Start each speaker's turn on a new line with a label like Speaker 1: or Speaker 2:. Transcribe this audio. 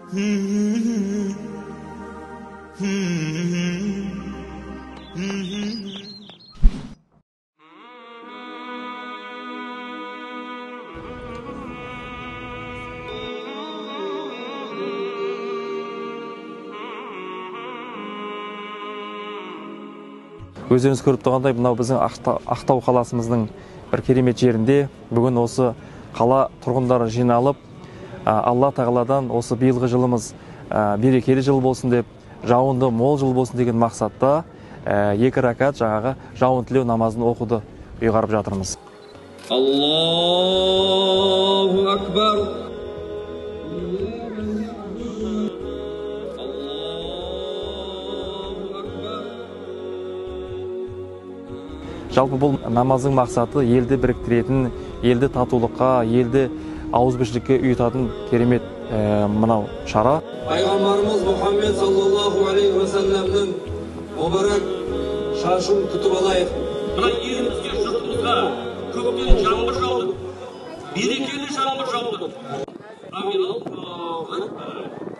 Speaker 1: Өздеріңіз көріп тұрғандай, мынау біздің Ақтау қаласымыздың бір керемет жерінде бүгін осы қала тұрғындары жиналып, Алла тағаладан осы биылғы жылымыз берекелі жыл болсын деп, жауынды мол жыл болсын деген мақсатта 2 ракат жаңағы жауын тілеу намазын оқуды ұйғарып жатырмыз.
Speaker 2: Аллаху акбар.
Speaker 1: Жалпы бұл намаздың мақсаты елді біріктіретін, елді татулыққа, елді ауызбіршілікке ұйытатын керемет мынау шара.
Speaker 2: Пайғамбарымыз Мұхаммед саллаллаху алейхи ва салламның мүбәрәк шашын күтіп алайық.
Speaker 3: Мына елімізге, жұртымызға көптен жаңбыр жауды, берекелі жаңбыр жауды. Амин.